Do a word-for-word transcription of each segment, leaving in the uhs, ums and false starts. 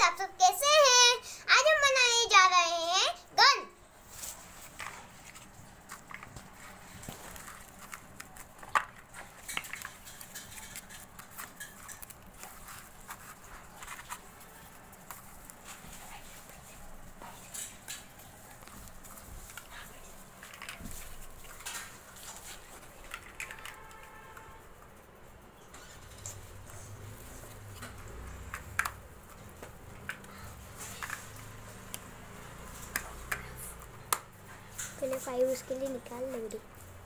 आप सब कैसे हैं? आज हम बनाने जा रहे हैं गन। पहले फाइव उसके लिए निकाल लेंगे।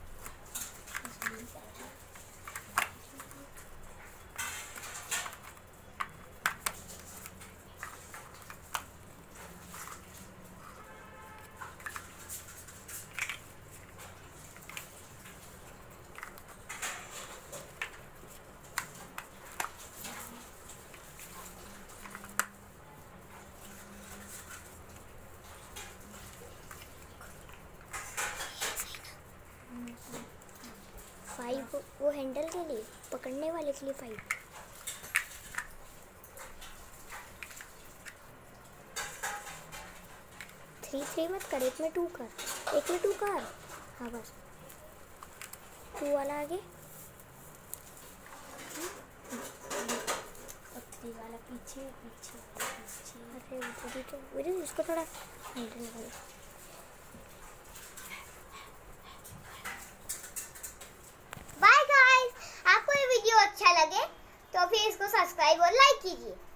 फाइव वो हैंडल के लिए, पकड़ने वाले के लिए फाइव। थ्री थ्री मत कर, एक में टू कर, एक में टू कर। हाँ बस टू वाला आगे, वाला पीछे पीछे पीछे। अरे तो मेरे इसको थोड़ा हैंडल निकालो। बाय गाइस, आपको ये वीडियो अच्छा लगे तो फिर इसको सब्सक्राइब और लाइक कीजिए।